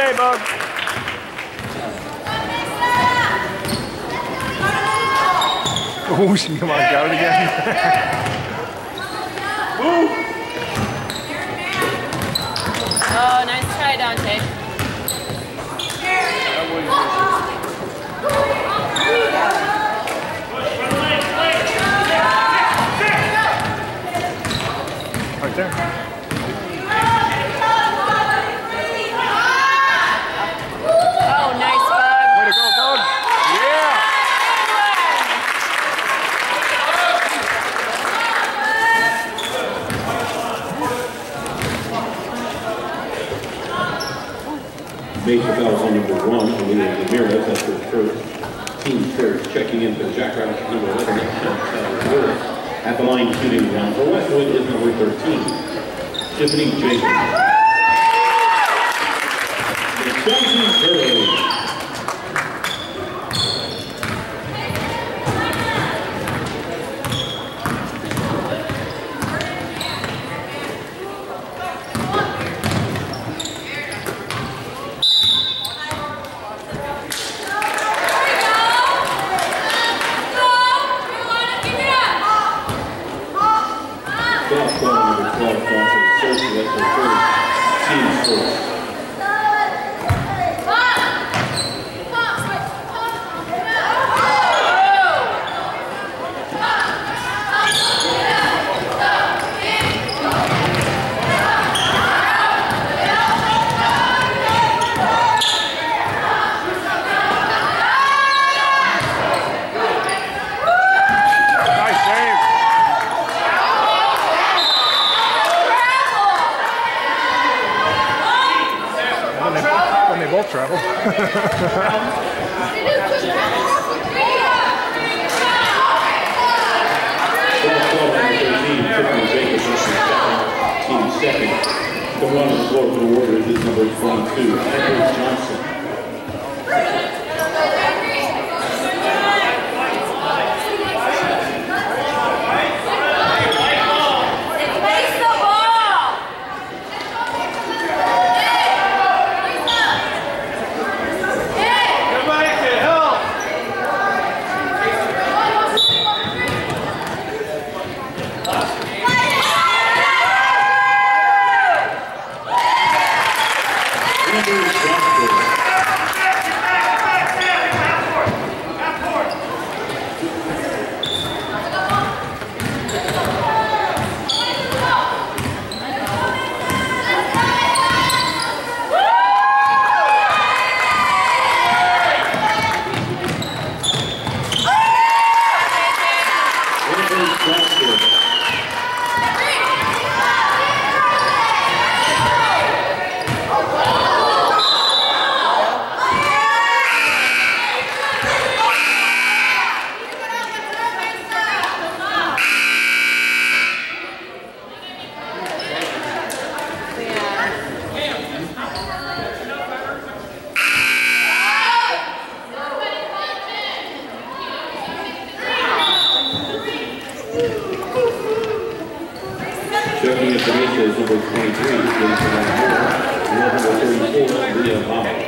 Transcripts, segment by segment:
Okay, bud. Oh, come on, got it again. Oh, nice try, Dante. Right there. Oh, nice, Bug. Way to go, Bug. Yeah. Major fouls on number 1, Alina Ramirez, that's her first. Team first, checking in for the Jackrabbits, number 11, at the line shooting round for Westwood is number 13, Tiffany Jacobs. Travel. Team second. The run on the floor for the Warriors is number 22, Andrew Johnson. Checking into Mesa is number 23, number 34, Leah Bob.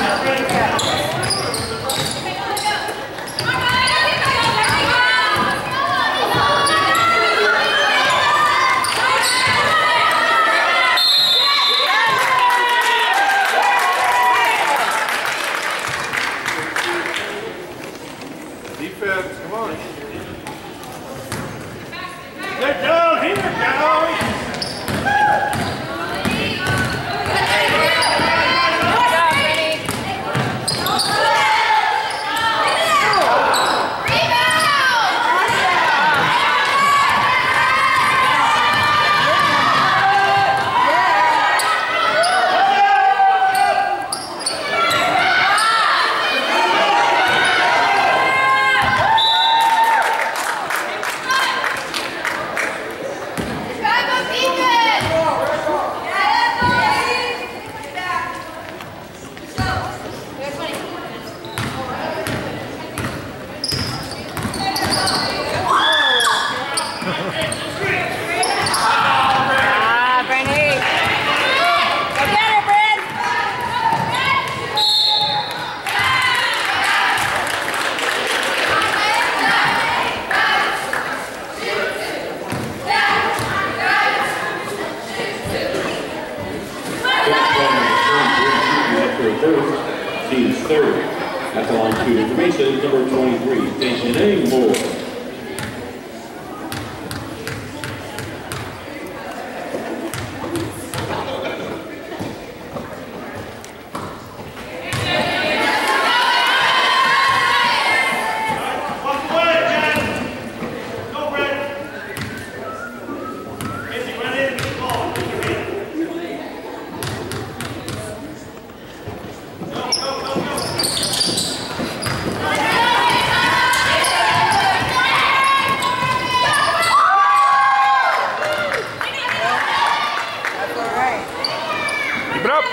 Defense, come on. Get down here, down! Team's third. At the line shooting for Mesa is number 23, Dejanay Moore. Keep it up.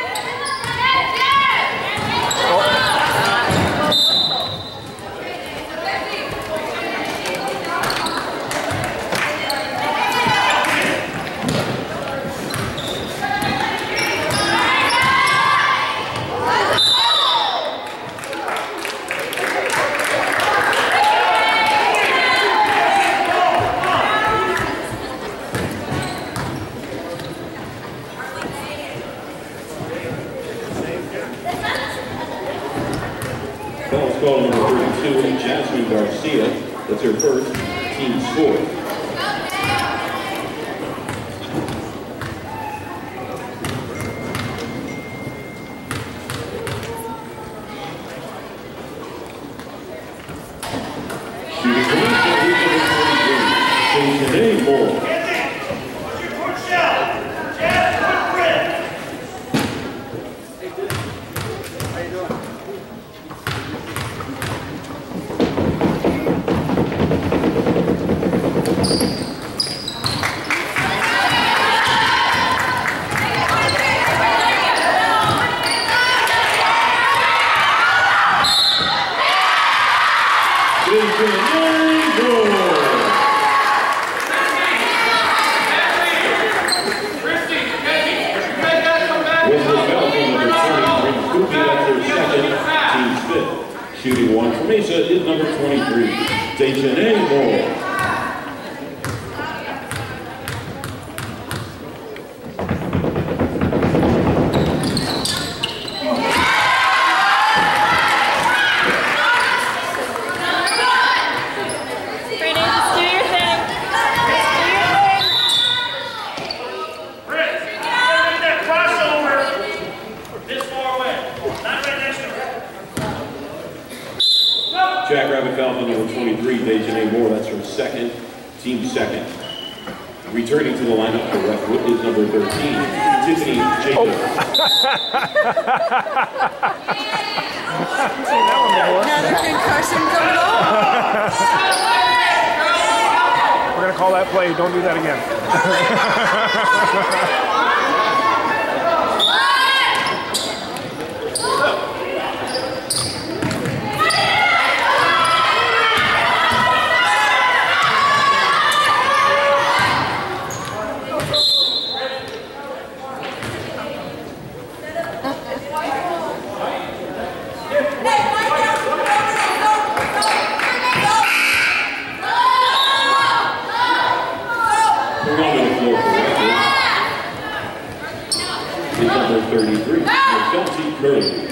Foul call number 32, Jasmine Garcia. That's her first, team score. Shooting for Mesa is number 23, Dejanay Moore. Shooting one for Mesa is number 23, Dejanay Moore. Jackrabbit foul on number 23, Dejanay Moore. That's her second, team second. Returning to the lineup for Westwood is number 13, Tiffany Jacobs. Another concussion coming on. We're going to call that play. Don't do that again. Curry.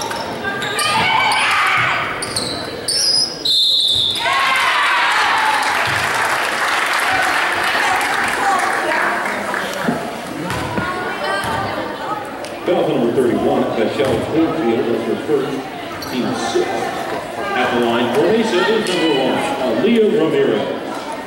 Foul number 31, Michelle Springfield, that's her first, team 6. At the line for Mesa is number 1, Aaliyah Ramirez.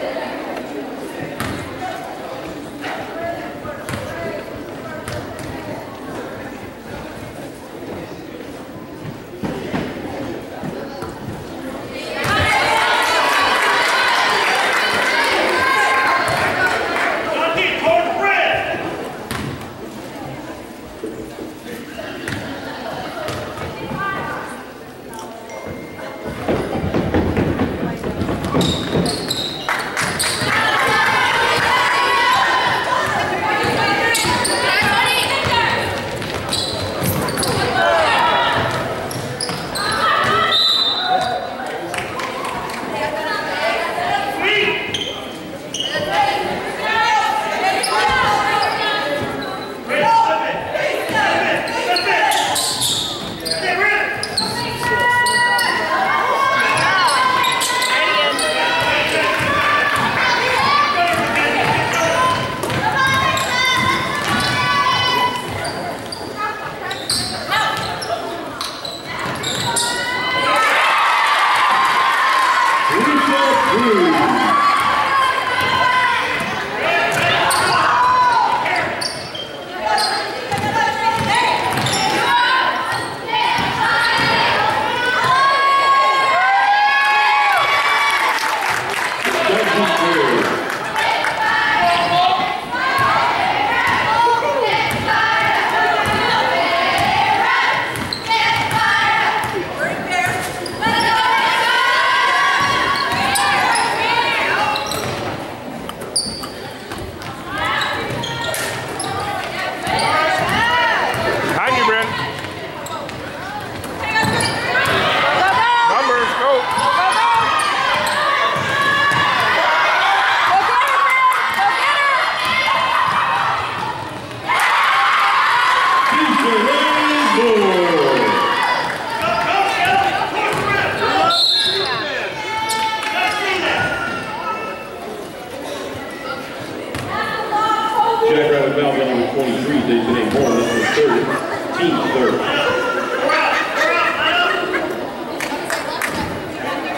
Jackrabbit Valve number 23, Jason A. Moore, that's the third, team third.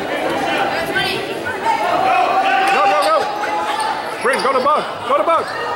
Go, go, go! Spring, go to Bug! Go to Bug!